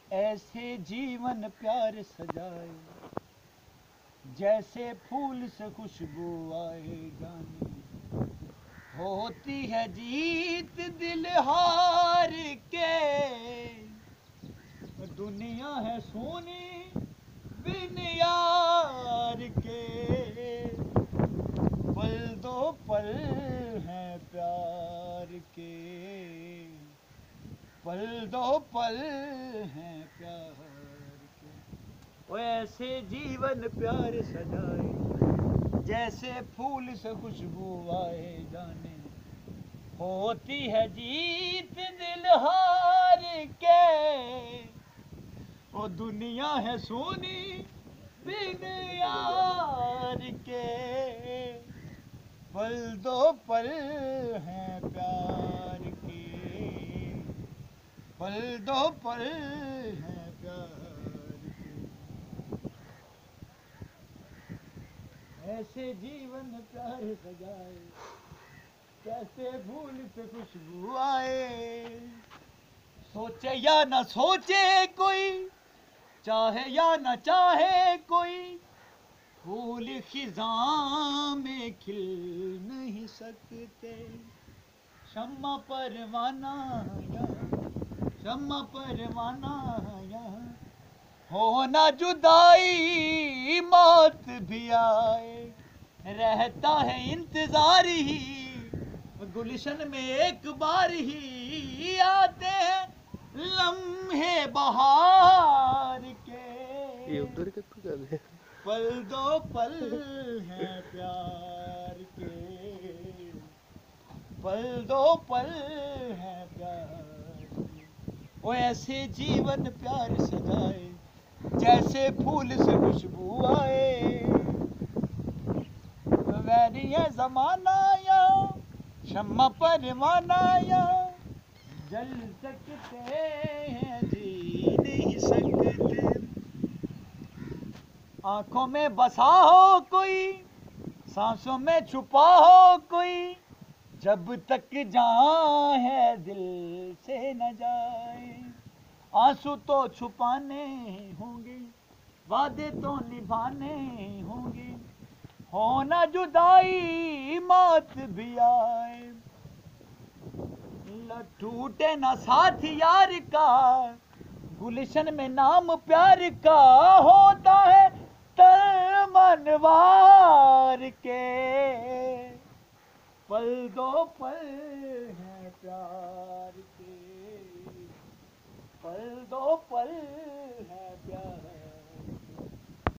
ऐसे जीवन प्यार सजाए, जैसे फूल से खुशबू आए जाने। होती है जीत दिल हार के, दुनिया है सोनी बिन यार के। पल दो पल हैं प्यार के, पल दो पल हैं प्यार के। ओ ऐसे जीवन प्यार सजाए, जैसे फूल से खुशबू आए जाने। होती है जीत दिल हार के, ओ दुनिया है सोनी बिन यार के। पल दो पल हैं प्यार के, पल दो पल हैं प्यार के। ऐसे जीवन प्यार सजाए, कैसे फूल से खुशबू आए। सोचे या न सोचे कोई, चाहे या न चाहे कोई, फूल खिज़ां में खिल नहीं सकते। शम्मा परवाना यहाँ, शम्मा परवाना यहाँ, हो ना जुदाई मौत भी आए। रहता है इंतजार ही, गुलशन में एक बार ही आते हैं लम्हे बहार के। ये उधर के तो कर दे। पल दो पल हैं प्यार के, पल दो पल हैं प्यार के। वो ऐसे जीवन प्यार सजाए, जैसे फूल से खुशबू आए। वैरी है जमाना या शम्मा परवाना या, जल सकते हैं जी नहीं सकते। आंखों में बसा हो कोई, सांसों में छुपा हो कोई, जब तक जान है दिल से न जाए। आंसू तो छुपाने होंगे, वादे तो निभाने होंगे, हो ना जुदाई मौत भी आए। टूटे ना साथ यार का, गुलशन में नाम प्यार का होता है तन मनवार के। पल दो पल हैं प्यार के, पल दो पल